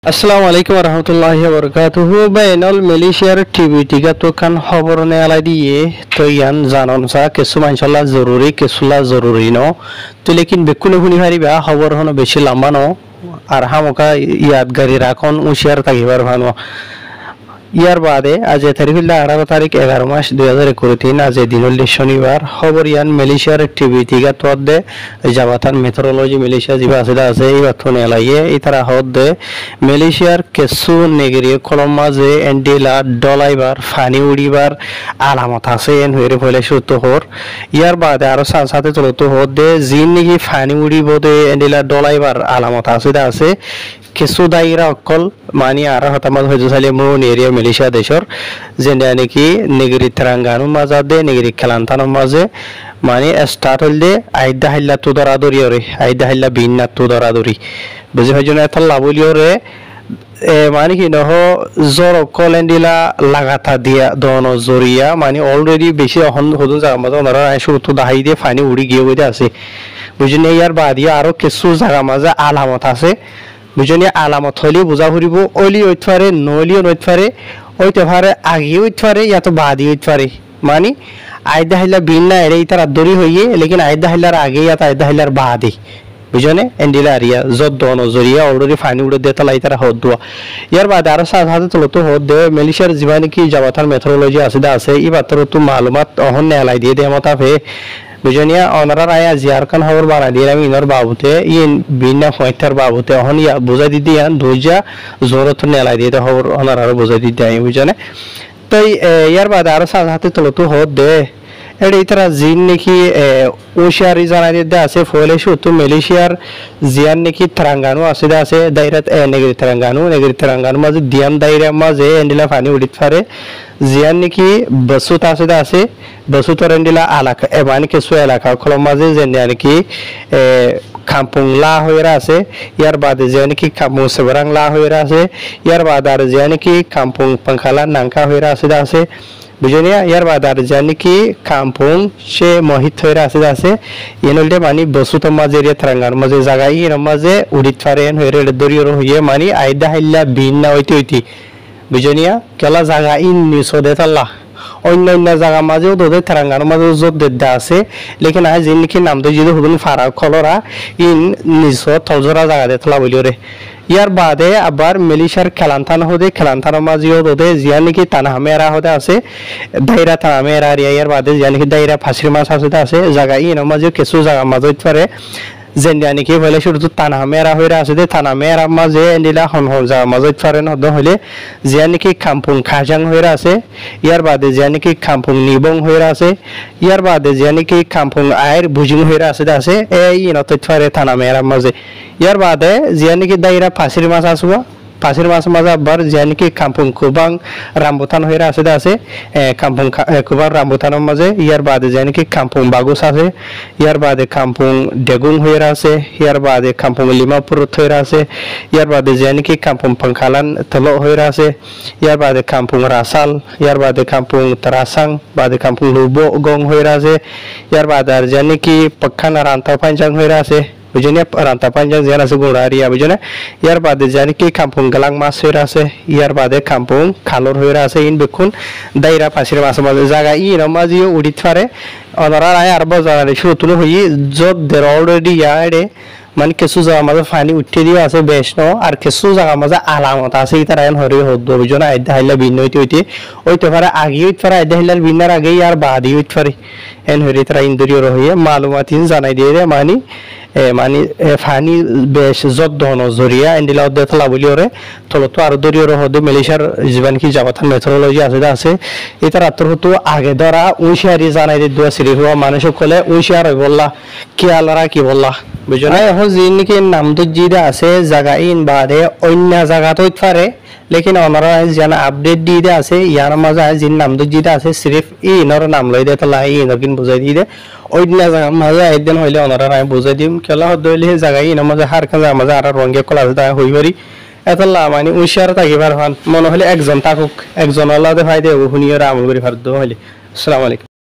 আসসালামু আলাইকুম রহমতুল্লাহি ওয়াবারাকাতুহু বাইনাল মালয়েশিয়ার টিভি টিকা তো কান খবর নে আলাই দিয়ে তো ইয়ান জানন সা কিছু মানশাল্লাহ জরুরি কিছুলা জরুরি ন তো লেকিন বেকুনে শুনি হারিবা খবর হনো বেশি লম্বা ন আর হামকা ইয়াদগারি রাখন উশিয়ার থাকিবার ভানো ইয়ার বাদে আজ তারিখ 18 তারিখ 11 মাস 2023 আজ দিনল শনিবার খবর ইয়ান মালয়েশিয়ার টিভি টিকা তোদে জাবাতান মেট্রোলজি মালয়েশিয়া জিবা আছে এই বাথনে লাইয়ে এই তারা হদে মালয়েশিয়ার কেসু নেগরি কলমাজে এন্ডেলা ডলাইবার ফানি উড়িবার আলামত আছে এন হইরে ফলে সুতো হর ইয়ার বাদে আরো সাথে চলতো হদে জিন নেগি ফানি উড়িবদে এন্ডেলা ডলাইবার আলামত আছে কিছু দায়রা অকল মানি আর হতামাজ হইতো সালে মুন এরিয়া মালয়েশিয়া দেশর যেটা নাকি নেগরি তেলেঙ্গানা মাঝে নেগরি কেলান্তানো মাঝে মানে স্টার্ট হইলে আইদা হাইলা তো দরাদরি ওরে আইদা হাইলা বিন্না তো দরাদরি বুঝে হইজনে এত লাভলিও রে মানে কি নহ জর কলেন্ডিলা লাগাতা দিয়া দন জরিয়া মানে অলরেডি বেশি হদুন জায়গা মাঝে ওনারা শুরু তো দাহাই দিয়ে ফানি উড়ি গিয়ে বইতে আছে বুঝিনি ইয়ার বাদিয়া আরো কিছু জায়গা মাঝে আলামত আছে বুঝনি আলামত হইলে বুঝা ফুরিব অলি হইতে পারে নলিও নইতে পারে হইতে পারে আগে হইতে পারে ইয়া তো বাদি হইতে পারে মানে আয়দা হাইলা বিন্না এরে তার দরি হইয়ে লেকিন আয়দা হাইলার আগে ইয়া আয়দা হাইলার বাদি বুঝনে এন্ডিলা আরিয়া যত দন জরিয়া অলরেডি ফানি উড়ে দে তালাই তারা হদ দোয়া ইয়ার বাদে আরো সাথে তো হদ দে মালয়েশিয়ার জীবানি কি জাবাতার মেট্রোলজি আছে ই বাতর তো মালুমাত অহন নেলাই দিয়ে দে মতা ফে বুঝনিয়া অনারা আয়া জিয়ারকান খবর বানা দিয়ে আমি ইনর বাবুতে ইন বিনা ফয়তার বাবুতে অহন ইয়া বুঝা দিদি ইয়ান দুজা জোরত নেলাই দিয়ে খবর অনারা বুঝা দিদি আই বুঝনে তাই ইয়ার বাদে আরো সাথে তো হদ দে এডি তারা জিন নাকি ওশিয়ারি জানা দিয়ে আছে ফলে শুধু মালয়েশিয়ার জিয়ান নাকি তেলেঙ্গানা আছে দায়রাত নেগরি তেলেঙ্গানা মাঝে দিয়াম দায়রা মাঝে এন্ডিলা পানি উড়িত পারে জিয়ান নাকি বসুত আছে বসুতর এন্ডিলা এলাকা মানে কিছু এলাকা খলম মাঝে যে নাকি খাম্পুং লা হইরা আছে ইয়ার বাদে যে নাকি খাম্পুং সেবরাং লা হইরা আছে ইয়ার বাদে আর যে নাকি খাম্পুং পাংখালা নাঙ্কা হইরা আছে বুঝনিয়া ইয়ার বাদার জানি কি কাম্পুং সে মহিত হইরা আছে এনলতে মানি বসুত মাঝে এরিয়া তেলেঙ্গানা মাঝে জায়গা ই মাঝে উড়িত পারেন হইরে দরিয়র হইয়ে মানি আইদা হাইলা বিন্না হইতে বুঝনিয়া কেলা জায়গা ইন নিসদে তাল্লা অন্য জায়গা মাঝেও দোদে তেলেঙ্গানা মাঝেও যত দেদা আছে লেকিন আজ ইনকি নাম তো যদি হুদুন ফারা খলরা ইন নিস থজরা জায়গা দে তলা বলিও রে ইয়ার বাদে আবার মালয়েশিয়ার খেলান্তানো মাঝেও দোদে জিয়া নাকি তানাহামেরা হতে আছে দায়রা তানাহামেরা ইয়ার বাদে জিয়া নাকি দায়রা ফাঁসির মাছ আছে জায়গা ইন মাঝেও কিছু জায়গা মাঝে পারে যেন নাকি হলে শুধু তানাহামেরা হইরা আছে তানাহামেরা মাঝে এন্ডিলা হন জায়গা মাঝে পারে নদ হইলে জিয়া নাকি খাম্পুং খাজাং হইরা আছে ইয়ার বাদে জিয়া নাকি খাম্পুং নিবং হইরা আছে ইয়ার বাদে জিয়া নাকি খাম্পুং আয়ের বুজিং হইরা আছে এই ইনত পারে তানাহামেরা মাঝে ইয়ার বাদে জিয়া নাকি দায়রা ফাঁসির মাছ আসুয়া ফাঁসির মাছ মাঝে আবার জিয়া নাকি খাম্পুং কুবাং রামবুতান হইরা আছে খাম্পুং কুবাং রামবুতানের মাঝে ইয়ার বাদে জিয়া নাকি খাম্পুং বাগুস আছে ইয়ার বাদে খাম্পুং ডেগুং হইরা আছে ইয়ার বাদে খাম্পুং লিমাপুর হইরা আছে ইয়ার বাদে জিয়া নাকি খাম্পুং পাংখালান তলো হইরা আছে ইয়ার বাদে খাম্পুং রাসাল ইয়ার বাদে খাম্পুং তারাসাং বাদে খাম্পুং লুবো গং হইরা আছে ইয়ার বাদে আর জিয়া নাকি পক্ষানা রান্তা পাঞ্জাং হইরা আছে বুঝনে রান্তা পাঞ্জাং জিয়ান আছে গুড়ারিয়া বুঝনে ইয়ার বাদে জানি কি খাম্পুং গালাং মাছ হইরা আছে ইয়ার বাদে খাম্পুং খালর হইরা আছে ইন বেকুন দায়রা ফাঁসির মাছ মাঝে জায়গা ইন মাঝিও উড়িত পারে অনারা আয় আর বাজারে শুরু হই যত দের অলরেডি ইয়ারে মানে কিছু জায়গা মাঝে পানি উঠে দিয়ে আছে বেশ ন আর কিছু জায়গা মাঝে আলামত আছে তারা এন হরে হদ বুঝনে আইদা হাইলা ভিন্ন হইতে পারে আগে হইতে পারে আইদা হাইলার ভিন্নার আগে আর বাদি হইতে পারে এন হরে তারা ইন্দুরিয়র হইয়ে মালুমাত জানাই দিয়ে মানে মানে ফানি বেশ যত দহন জরিয়া এন্ডিলা দেতলা বলিওরে তলতো আর দরিয়র হদে মালয়েশিয়ার জীবান কি জাবাতান মেট্রোলজি আছে এটা রাত্র হতো আগে ধরা উইশারি জানাই দিয়ে দুয়া সিরি হওয়া মানুষ কলে উইশার হই বললা কি আলারা কি বললা বুঝনা এখন জিনকি নাম তো জিদা আছে জায়গা ইন বাদে অন্য জায়গা তো পারে লেকিন ওনারা জানা আপডেট দিয়ে দে আছে ইয়ার মাঝে জিন নাম তো জিদা আছে সিরিফ ইনর নাম লই দে তালা ইনর কিন বুঝাই দিয়ে দে অন্য জায়গা মাঝে একদিন হইলে ওনারা আমি বুঝাই দিম কেলা হদইলে জায়গা ইন মাঝে হার কাজ মাঝে আর রঙে কলা দা হই পারি এতলা মানে উশার থাকিবার হন মনে হলে একজন থাকুক একজন আলাদা ভাই দে হুনিয়র আমল করি ফারদ হইলে আসসালামু আলাইকুম।